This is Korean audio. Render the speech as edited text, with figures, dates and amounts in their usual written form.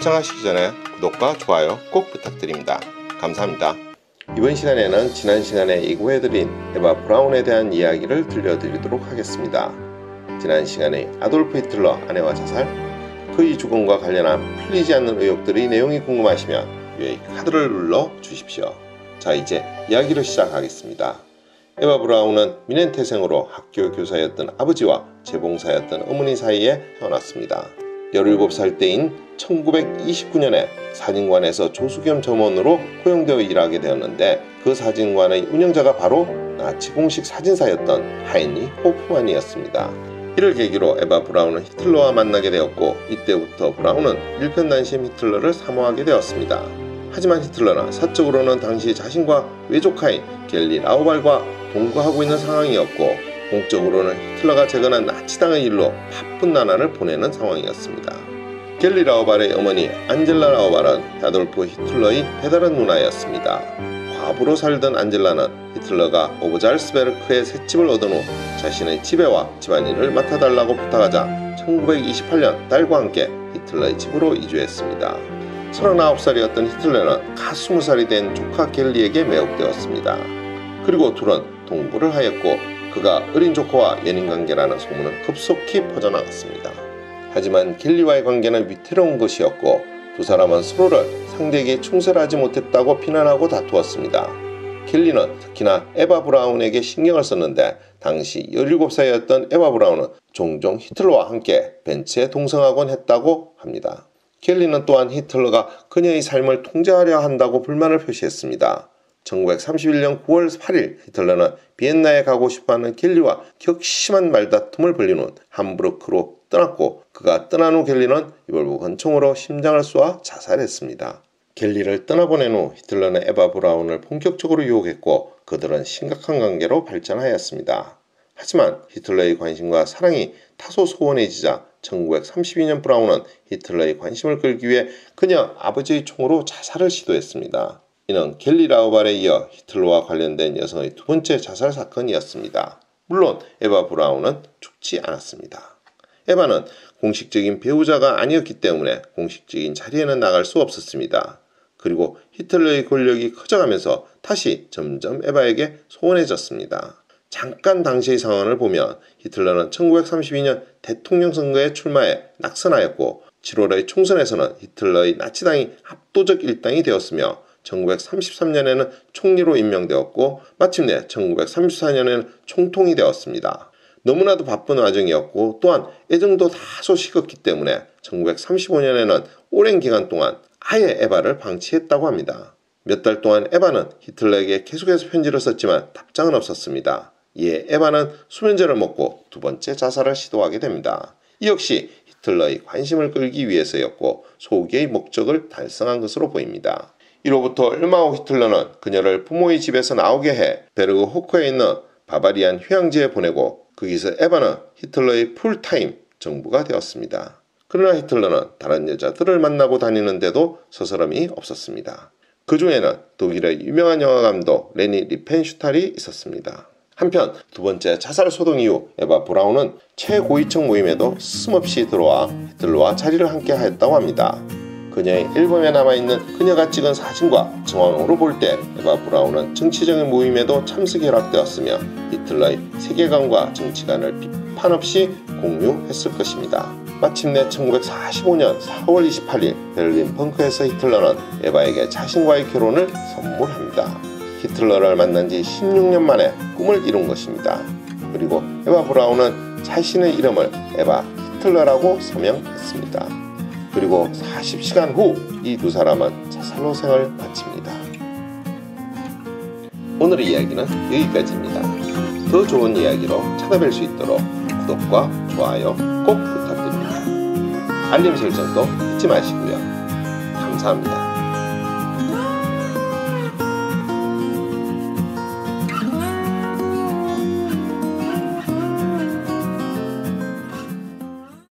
시청하시기 전에 구독과 좋아요 꼭 부탁드립니다. 감사합니다. 이번 시간에는 지난 시간에 예고해드린 에바 브라운에 대한 이야기를 들려드리도록 하겠습니다. 지난 시간에 아돌프 히틀러 아내와 자살, 그의 죽음과 관련한 풀리지 않는 의혹들의 내용이 궁금하시면 위에 카드를 눌러 주십시오. 자, 이제 이야기를 시작하겠습니다. 에바 브라운은 미넨 태생으로 학교 교사였던 아버지와 재봉사였던 어머니 사이에 태어났습니다. 17살 때인 1929년에 사진관에서 조수 겸 점원으로 고용되어 일하게 되었는데, 그 사진관의 운영자가 바로 나치 공식 사진사였던 하인리 호프만이었습니다. 이를 계기로 에바 브라운은 히틀러와 만나게 되었고, 이때부터 브라운은 일편단심 히틀러를 사모하게 되었습니다. 하지만 히틀러는 사적으로는 당시 자신과 외조카인 겔리 라우발과 동거하고 있는 상황이었고, 공적으로는 히틀러가 재건한 나치당의 일로 바쁜 나날을 보내는 상황이었습니다. 겔리 라우발의 어머니 안젤라 라우발은 아돌프 히틀러의 배다른 누나였습니다. 과부로 살던 안젤라는 히틀러가 오브잘스베르크의 셋집을 얻은 후 자신의 지배와 집안일을 맡아달라고 부탁하자 1928년 딸과 함께 히틀러의 집으로 이주했습니다. 39살이었던 히틀러는 갓 20살이 된 조카 겔리에게 매혹되었습니다. 그리고 둘은 동거를 하였고, 그가 어린 조카와 연인관계라는 소문은 급속히 퍼져나갔습니다. 하지만 겔리와의 관계는 위태로운 것이었고, 두 사람은 서로를 상대에게 충실하지 못했다고 비난하고 다투었습니다. 겔리는 특히나 에바 브라운에게 신경을 썼는데, 당시 17살이었던 에바 브라운은 종종 히틀러와 함께 벤츠에 동성하곤 했다고 합니다. 겔리는 또한 히틀러가 그녀의 삶을 통제하려 한다고 불만을 표시했습니다. 1931년 9월 8일 히틀러는 비엔나에 가고 싶어하는 겔리와 격심한 말다툼을 벌린 후 함부르크로 떠났고, 그가 떠난 후 겔리는 이볼브 권총으로 심장을 쏘아 자살했습니다. 겔리를 떠나보낸 후 히틀러는 에바 브라운을 본격적으로 유혹했고, 그들은 심각한 관계로 발전하였습니다. 하지만 히틀러의 관심과 사랑이 다소 소원해지자 1932년 브라운은 히틀러의 관심을 끌기 위해 그녀 아버지의 총으로 자살을 시도했습니다. 이는 겔리 라우발에 이어 히틀러와 관련된 여성의 두 번째 자살 사건이었습니다. 물론 에바 브라운은 죽지 않았습니다. 에바는 공식적인 배우자가 아니었기 때문에 공식적인 자리에는 나갈 수 없었습니다. 그리고 히틀러의 권력이 커져가면서 다시 점점 에바에게 소원해졌습니다. 잠깐 당시의 상황을 보면 히틀러는 1932년 대통령 선거에 출마해 낙선하였고, 7월의 총선에서는 히틀러의 나치당이 압도적 일당이 되었으며, 1933년에는 총리로 임명되었고, 마침내 1934년에는 총통이 되었습니다. 너무나도 바쁜 와중이었고, 또한 애정도 다소 식었기 때문에 1935년에는 오랜 기간 동안 아예 에바를 방치했다고 합니다. 몇 달 동안 에바는 히틀러에게 계속해서 편지를 썼지만 답장은 없었습니다. 이에 에바는 수면제를 먹고 두 번째 자살을 시도하게 됩니다. 이 역시 히틀러의 관심을 끌기 위해서였고, 소기의 목적을 달성한 것으로 보입니다. 이로부터 얼마 후 히틀러는 그녀를 부모의 집에서 나오게 해 베르그 호크에 있는 바바리안 휴양지에 보내고, 거기서 에바는 히틀러의 풀타임 정부가 되었습니다. 그러나 히틀러는 다른 여자들을 만나고 다니는데도 서스럼이 없었습니다. 그 중에는 독일의 유명한 영화감독 레니 리펜슈탈이 있었습니다. 한편 두 번째 자살 소동 이후 에바 브라운은 최고위층 모임에도 스스럼없이 들어와 히틀러와 자리를 함께 하였다고 합니다. 그녀의 앨범에 남아있는 그녀가 찍은 사진과 정황으로 볼 때 에바 브라운은 정치적인 모임에도 참석이 허락되었으며, 히틀러의 세계관과 정치관을 비판 없이 공유했을 것입니다. 마침내 1945년 4월 28일 베를린 벙커에서 히틀러는 에바에게 자신과의 결혼을 선물합니다. 히틀러를 만난 지 16년 만에 꿈을 이룬 것입니다. 그리고 에바 브라운은 자신의 이름을 에바 히틀러라고 서명했습니다. 그리고 40시간 후 이 두 사람은 자살로 생을 마칩니다. 오늘의 이야기는 여기까지입니다. 더 좋은 이야기로 찾아뵐 수 있도록 구독과 좋아요 꼭 부탁드립니다. 알림 설정도 잊지 마시고요. 감사합니다.